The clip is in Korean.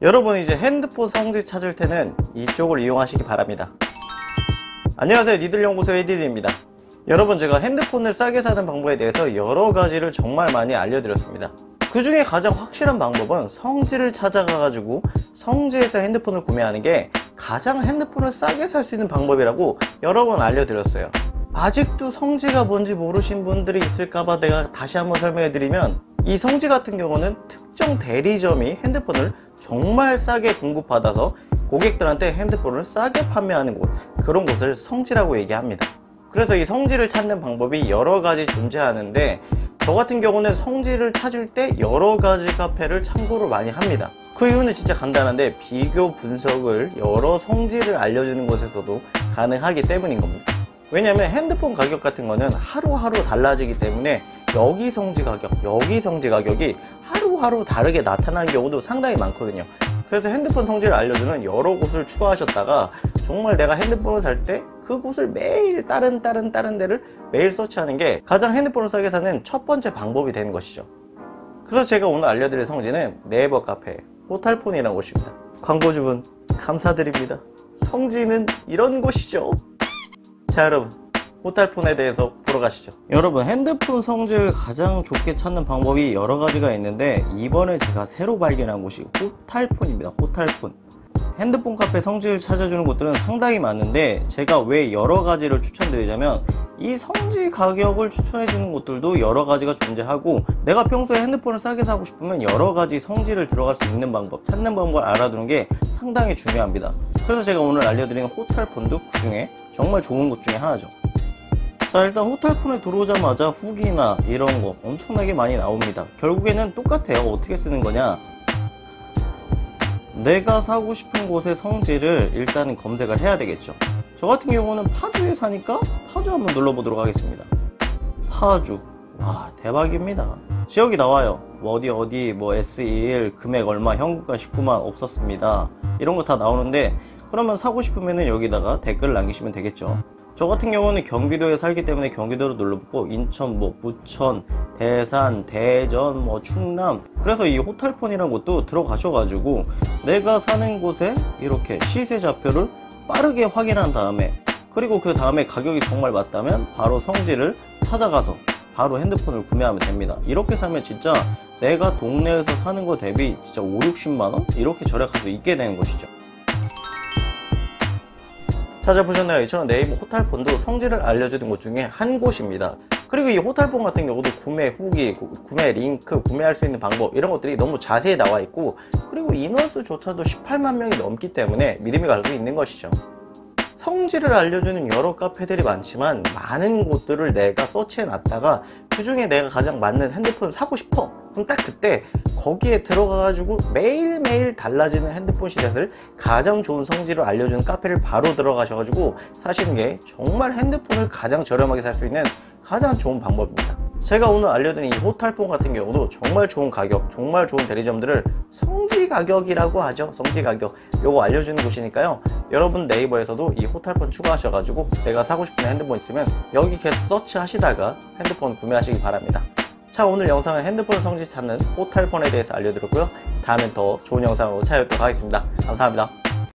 여러분 이제 핸드폰 성지 찾을 때는 이쪽을 이용하시기 바랍니다. 안녕하세요, 니들연구소 에디드입니다. 여러분, 제가 핸드폰을 싸게 사는 방법에 대해서 여러 가지를 정말 많이 알려드렸습니다. 그 중에 가장 확실한 방법은 성지를 찾아가 가지고 성지에서 핸드폰을 구매하는 게 가장 핸드폰을 싸게 살 수 있는 방법이라고 여러 번 알려드렸어요. 아직도 성지가 뭔지 모르신 분들이 있을까봐 내가 다시 한번 설명해 드리면, 이 성지 같은 경우는 특정 대리점이 핸드폰을 정말 싸게 공급받아서 고객들한테 핸드폰을 싸게 판매하는 곳, 그런 곳을 성지라고 얘기합니다. 그래서 이 성지를 찾는 방법이 여러 가지 존재하는데, 저 같은 경우는 성지를 찾을 때 여러 가지 카페를 참고를 많이 합니다. 그 이유는 진짜 간단한데, 비교 분석을 여러 성지를 알려주는 곳에서도 가능하기 때문인 겁니다. 왜냐면 핸드폰 가격 같은 거는 하루하루 달라지기 때문에 여기 성지 가격, 여기 성지 가격이 하루하루 다르게 나타나는 경우도 상당히 많거든요. 그래서 핸드폰 성지를 알려주는 여러 곳을 추가하셨다가 정말 내가 핸드폰을 살 때 그곳을 매일 다른 데를 매일 서치하는 게 가장 핸드폰을 싸게 사는 첫 번째 방법이 되는 것이죠. 그래서 제가 오늘 알려드릴 성지는 네이버 카페 호탈폰이라는 곳입니다. 광고주분 감사드립니다. 성지는 이런 곳이죠. 자, 여러분, 호탈폰에 대해서 보러 가시죠. 여러분, 핸드폰 성지를 가장 좋게 찾는 방법이 여러 가지가 있는데, 이번에 제가 새로 발견한 곳이 호탈폰입니다. 호탈폰. 핸드폰 카페 성지를 찾아주는 곳들은 상당히 많은데, 제가 왜 여러 가지를 추천드리자면, 이 성지 가격을 추천해주는 곳들도 여러 가지가 존재하고, 내가 평소에 핸드폰을 싸게 사고 싶으면 여러 가지 성지를 들어갈 수 있는 방법, 찾는 방법을 알아두는 게 상당히 중요합니다. 그래서 제가 오늘 알려드리는 호탈폰도 그 중에 정말 좋은 곳 중에 하나죠. 자, 일단 호탈폰에 들어오자마자 후기나 이런 거 엄청나게 많이 나옵니다. 결국에는 똑같아요. 어떻게 쓰는 거냐, 내가 사고 싶은 곳의 성지를 일단은 검색을 해야 되겠죠. 저 같은 경우는 파주에 사니까 파주 한번 눌러보도록 하겠습니다. 파주, 와, 대박입니다. 지역이 나와요. 어디 뭐 S21 금액 얼마, 현금가 19만 없었습니다, 이런 거 다 나오는데, 그러면 사고 싶으면은 여기다가 댓글 남기시면 되겠죠. 저 같은 경우는 경기도에 살기 때문에 경기도로 눌러보고, 인천, 부천, 대산, 대전, 충남, 그래서 이 호탈폰이라는 곳도 들어가셔가지고 내가 사는 곳에 이렇게 시세 좌표를 빠르게 확인한 다음에, 그리고 그 다음에 가격이 정말 맞다면 바로 성지를 찾아가서 바로 핸드폰을 구매하면 됩니다. 이렇게 사면 진짜 내가 동네에서 사는 거 대비 진짜 5, 60만원? 이렇게 절약할 수 있게 되는 것이죠. 찾아보셨나요? 이처럼 네이버 호탈폰도 성지를 알려주는 곳 중에 한 곳입니다. 그리고 이 호탈폰 같은 경우도 구매 후기, 구매 링크, 구매할 수 있는 방법, 이런 것들이 너무 자세히 나와 있고, 그리고 인원수조차도 18만 명이 넘기 때문에 믿음이 갈 수 있는 것이죠. 성지를 알려주는 여러 카페들이 많지만, 많은 곳들을 내가 서치해 놨다가 그 중에 내가 가장 맞는 핸드폰을 사고 싶어, 그럼 딱 그때 거기에 들어가 가지고 매일매일 달라지는 핸드폰 시세를 가장 좋은 성지를 알려주는 카페를 바로 들어가셔 가지고 사시는 게 정말 핸드폰을 가장 저렴하게 살 수 있는 가장 좋은 방법입니다. 제가 오늘 알려드린 이 호탈폰 같은 경우도 정말 좋은 가격, 정말 좋은 대리점들을 성지 가격이라고 하죠. 성지 가격, 요거 알려주는 곳이니까요. 여러분 네이버에서도 이 호탈폰 추가하셔가지고 내가 사고 싶은 핸드폰 있으면 여기 계속 서치 하시다가 핸드폰 구매하시기 바랍니다. 자, 오늘 영상은 핸드폰 성지 찾는 호탈폰에 대해서 알려드렸고요. 다음엔 더 좋은 영상으로 찾아뵙도록 하겠습니다. 감사합니다.